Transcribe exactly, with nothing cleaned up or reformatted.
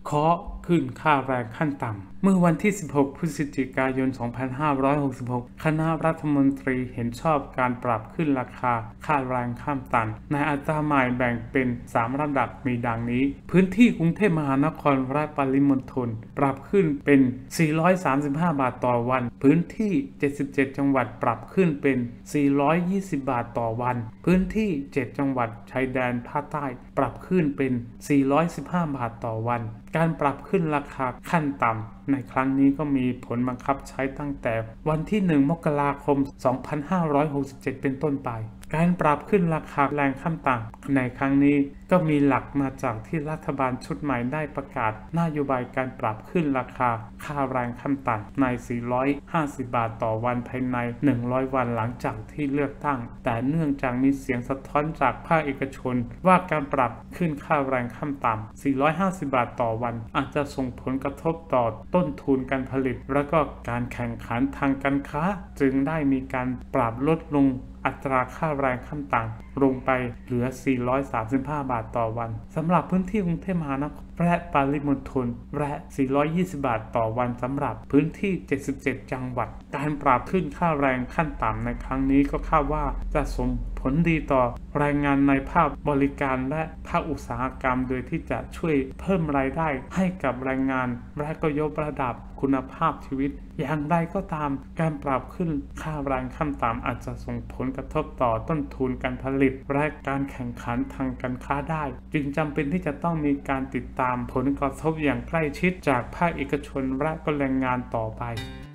เคาะขึ้นค่าแรงขั้นต่ำเมื่อวันที่ สิบหก พฤศจิกายน สองพันห้าร้อยหกสิบหก คณะรัฐมนตรีเห็นชอบการปรับขึ้นราคาค่าแรงขั้นต่ำในอัตราใหม่แบ่งเป็น สาม ระดับมีดังนี้พื้นที่กรุงเทพมหานครและปริมณฑลปรับขึ้นเป็น สี่ร้อยสามสิบห้า บาทต่อวันพื้นที่ เจ็ดสิบเจ็ด จังหวัดปรับขึ้นเป็น สี่ร้อยยี่สิบ บาทต่อวันพื้นที่ เจ็ด จังหวัดชายแดนภาคใต้ปรับขึ้นเป็น สี่ร้อยสิบห้า บาทต่อวันการปรับขึ้นราคาขั้นต่ำในครั้งนี้ก็มีผลบังคับใช้ตั้งแต่วันที่ หนึ่ง มกราคม สองพันห้าร้อยหกสิบเจ็ด เป็นต้นไปการปรับขึ้นราคาแรงขั้นต่ำในครั้งนี้ก็มีหลักมาจากที่รัฐบาลชุดใหม่ได้ประกาศนโยบายการปรับขึ้นราคาค่าแรงขั้นต่ำใน สี่ร้อยห้าสิบ บาทต่อวันภายใน หนึ่งร้อย วันหลังจากที่เลือกตั้งแต่เนื่องจากมีเสียงสะท้อนจากภาคเอกชนว่าการปรับขึ้นค่าแรงขั้นต่ำ สี่ร้อยห้าสิบ บาทต่อวันอาจจะส่งผลกระทบต่อต้นทุนการผลิตและก็การแข่งขันทางการค้าจึงได้มีการปรับลดลงอัตราค่าแรงขั้นต่ำลงไปเหลือ สี่ร้อยสามสิบห้า บาทต่อวันสำหรับพื้นที่กรุงเทพมหานครและปริมณฑลและ สี่ร้อยยี่สิบ บาทต่อวันสำหรับพื้นที่ เจ็ดสิบเจ็ด จังหวัดการปรับขึ้นค่าแรงขั้นต่ำในครั้งนี้ก็คาดว่าจะส่งผลดีต่อแรงงานในภาคบริการและภาคอุตสาหกรรมโดยที่จะช่วยเพิ่มรายได้ให้กับแรงงานและก็ยกระดับคุณภาพชีวิตอย่างไรก็ตามการปรับขึ้นค่าแรงขั้นต่ำอาจจะส่งผลกระทบต่อต้นทุนการผลิตและการแข่งขันทางการค้าได้จึงจำเป็นที่จะต้องมีการติดตามผลกระทบอย่างใกล้ชิดจากภาคเอกชนและก็แรงงานต่อไป